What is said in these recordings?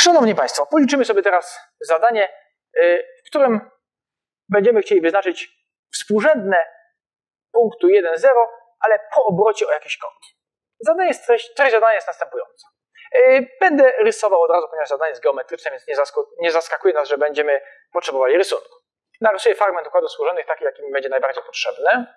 Szanowni Państwo, policzymy sobie teraz zadanie, w którym będziemy chcieli wyznaczyć współrzędne punktu 1,0, ale po obrocie o jakiś kąt. Treść zadania jest następująca. Będę rysował od razu, ponieważ zadanie jest geometryczne, więc nie zaskakuje nas, że będziemy potrzebowali rysunku. Narysuję fragment układów współrzędnych, taki, jaki mi będzie najbardziej potrzebny.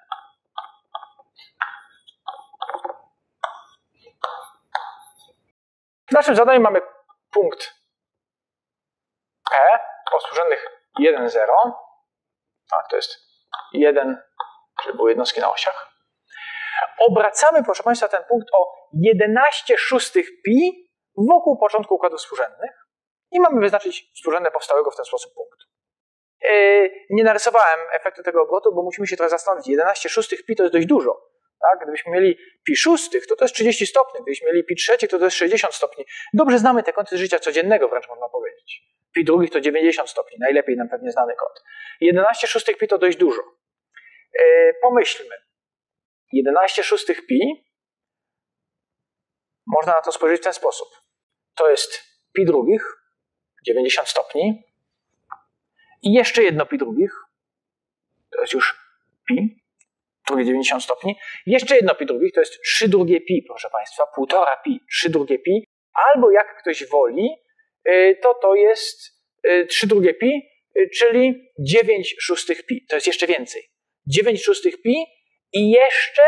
W naszym zadaniu mamy punkt P o współrzędnych 1,0. Tak, to jest 1, żeby były jednostki na osiach. Obracamy, proszę Państwa, ten punkt o 11/6 pi wokół początku układów współrzędnych i mamy wyznaczyć współrzędne powstałego w ten sposób punktu. Nie narysowałem efektu tego obrotu, bo musimy się trochę zastanowić. 11/6 pi to jest dość dużo. Tak? Gdybyśmy mieli pi szóstych, to jest 30 stopni. Gdybyśmy mieli pi trzecich, to jest 60 stopni. Dobrze znamy te kąty życia codziennego, wręcz można powiedzieć. Pi drugich to 90 stopni. Najlepiej nam pewnie znany kąt. 11/6 pi to dość dużo. Pomyślmy. 11/6 pi można na to spojrzeć w ten sposób. To jest pi drugich, 90 stopni. I jeszcze jedno pi drugich. To jest już pi. Drugie 90 stopni. Jeszcze jedno pi drugich, to jest 3 drugie pi, proszę Państwa, 1,5 pi, 3 drugie pi, albo jak ktoś woli, to jest 3 drugie pi, czyli 9/6 pi. To jest jeszcze więcej. 9/6 pi i jeszcze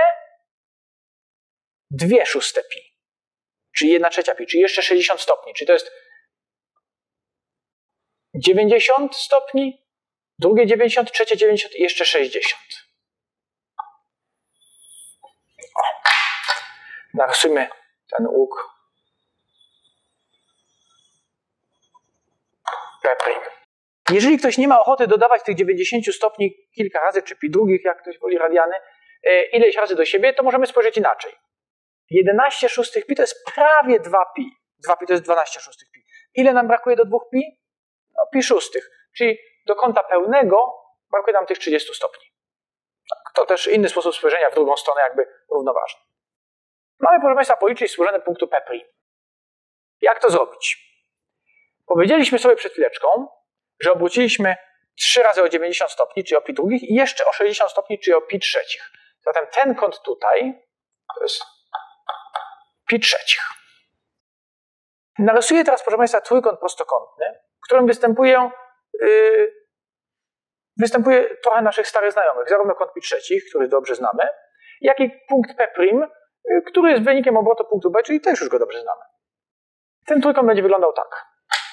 2/6 pi, czyli 1/3 pi, czyli jeszcze 60 stopni, czyli to jest 90 stopni, drugie 90, trzecie 90 i jeszcze 60. Narysujmy ten łuk P'. Jeżeli ktoś nie ma ochoty dodawać tych 90 stopni kilka razy, czy pi drugich, jak ktoś woli radiany, ileś razy do siebie, to możemy spojrzeć inaczej. 11/6 pi to jest prawie 2 pi. 2 pi to jest 12/6 pi. Ile nam brakuje do 2 pi? No, pi szóstych. Czyli do kąta pełnego brakuje nam tych 30 stopni. Tak, to też inny sposób spojrzenia w drugą stronę, jakby równoważny. Mamy, proszę Państwa, policzyć współrzędne punktu P'. Jak to zrobić? Powiedzieliśmy sobie przed chwileczką, że obróciliśmy 3 razy o 90 stopni, czyli o pi drugich, i jeszcze o 60 stopni, czyli o pi trzecich. Zatem ten kąt tutaj to jest pi trzecich. Narysuję teraz, proszę Państwa, trójkąt prostokątny, w którym występuje trochę naszych starych znajomych. Zarówno kąt pi trzecich, który dobrze znamy, jak i punkt P', który jest wynikiem obrotu punktu B, czyli też już go dobrze znamy. Ten trójkąt będzie wyglądał tak.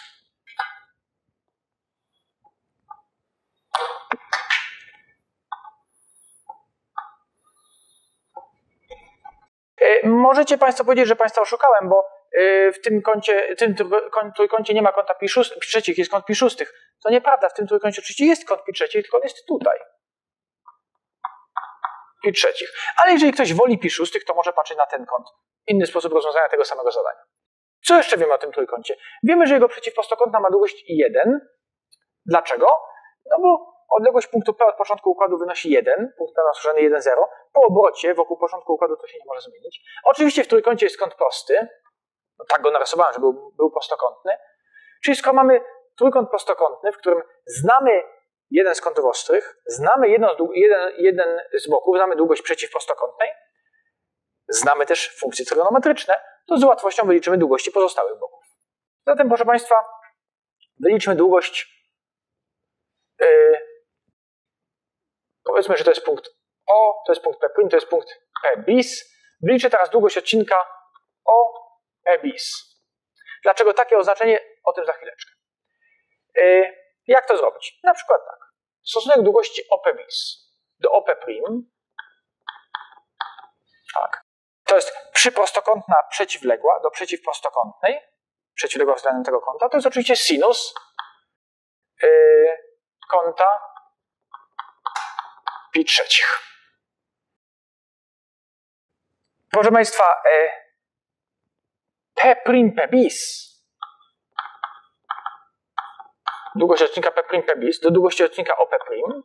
Możecie Państwo powiedzieć, że Państwa oszukałem, bo w tym trójkącie nie ma kąta pi trzecich, jest kąt pi szóstych. To nieprawda, w tym trójkącie oczywiście jest kąt pi trzecich, tylko on jest tutaj. Pi trzecich. Ale jeżeli ktoś woli pi szóstych, to może patrzeć na ten kąt. Inny sposób rozwiązania tego samego zadania. Co jeszcze wiemy o tym trójkącie? Wiemy, że jego przeciwprostokątna ma długość 1. Dlaczego? No bo odległość punktu P od początku układu wynosi 1. Punkt P ma współrzędny 1,0. Po obrocie wokół początku układu to się nie może zmienić. Oczywiście w trójkącie jest kąt prosty. No tak go narysowałem, żeby był prostokątny. Czyli skoro mamy trójkąt prostokątny, w którym znamy jeden z kątów ostrych, znamy jeden z boków, znamy długość przeciwprostokątnej, znamy też funkcje trygonometryczne, to z łatwością wyliczymy długości pozostałych boków. Zatem, proszę Państwa, wyliczmy długość, powiedzmy, że to jest punkt O, to jest punkt P', to jest punkt P bis. Wyliczę teraz długość odcinka O, P bis. Dlaczego takie oznaczenie? O tym za chwileczkę. Jak to zrobić? Na przykład tak. Stosunek długości OP bis do OP', tak. To jest przyprostokątna przeciwległa do przeciwprostokątnej, przeciwległa względem tego kąta. To jest oczywiście sinus kąta pi trzecich. Proszę Państwa, P' bis, długość odcinka P' bis do długości odcinka OP',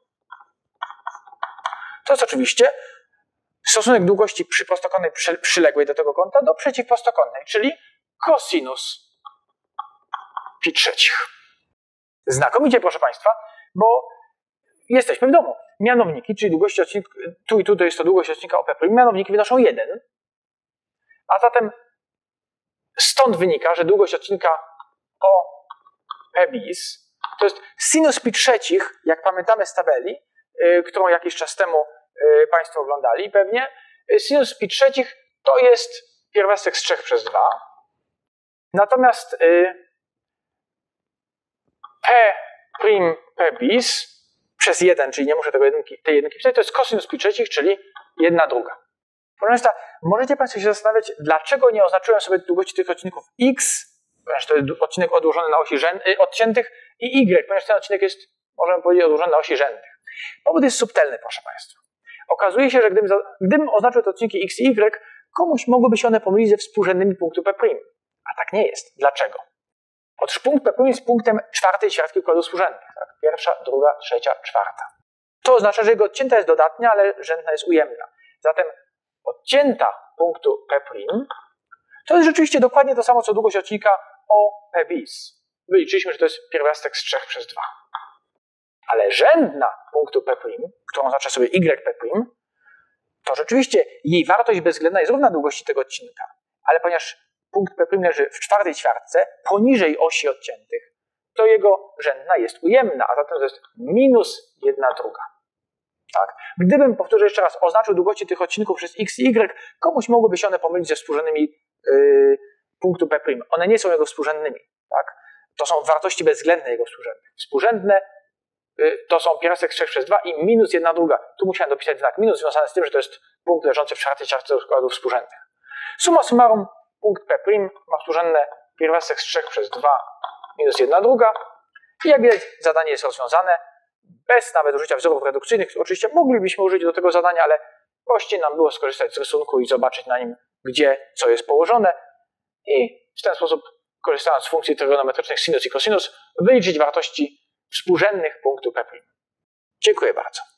to jest oczywiście stosunek długości przyprostokątnej przyległej do tego kąta do przeciwprostokątnej, czyli cosinus π3. Znakomicie, proszę Państwa, bo jesteśmy w domu. Mianowniki, czyli długość odcinka, tu i tu to jest to długość odcinka OP', mianowniki wynoszą 1, a zatem stąd wynika, że długość odcinka OP bis to jest sinus π3, jak pamiętamy z tabeli, którą jakiś czas temu Państwo oglądali pewnie. Sinus π3 to jest pierwiastek z 3 przez 2. Natomiast P' bis przez 1, czyli nie muszę tej jedynki pisać, to jest cosinus π3, czyli 1/2. Proszę Państwa, możecie Państwo się zastanawiać, dlaczego nie oznaczyłem sobie długości tych odcinków x, ponieważ to jest odcinek odłożony na osi odciętych, i y, ponieważ ten odcinek jest, możemy powiedzieć, odłożony na osi rzędnych. Powód jest subtelny, proszę Państwa. Okazuje się, że gdybym oznaczył te odcinki x i y, komuś mogłyby się one pomylić ze współrzędnymi punktu P'. A tak nie jest. Dlaczego? Otóż punkt P' jest punktem czwartej ćwiartki układu współrzędnych. Tak? Pierwsza, druga, trzecia, czwarta. To oznacza, że jego odcięta jest dodatnia, ale rzędna jest ujemna. Zatem odcięta punktu P' to jest rzeczywiście dokładnie to samo, co długość odcinka OP bis. Wyliczyliśmy, że to jest pierwiastek z 3 przez 2. Ale rzędna punktu P', którą oznacza sobie y'P', to rzeczywiście jej wartość bezwzględna jest równa długości tego odcinka. Ale ponieważ punkt P' leży w czwartej ćwiartce, poniżej osi odciętych, to jego rzędna jest ujemna, a zatem to jest minus 1/2. Tak? Gdybym, powtórzę jeszcze raz, oznaczył długości tych odcinków przez x i y, komuś mogłyby się one pomylić ze współrzędnymi punktu P'. One nie są jego współrzędnymi. Tak? To są wartości bezwzględne jego współrzędnych. Współrzędne to są pierwiastek 3 przez 2 i minus 1/2. Tu musiałem dopisać znak minus związany z tym, że to jest punkt leżący w czwartej ćwiartce układów współrzędnych. Summa summarum, punkt P' ma współrzędne pierwiastek z 3 przez 2 minus 1/2 i jak widać zadanie jest rozwiązane bez nawet użycia wzorów redukcyjnych. Oczywiście moglibyśmy użyć do tego zadania, ale prościej nam było skorzystać z rysunku i zobaczyć na nim, gdzie co jest położone i w ten sposób, korzystając z funkcji trygonometrycznych sinus i cosinus, wyliczyć wartości współrzędnych punktu P'. Dziękuję bardzo.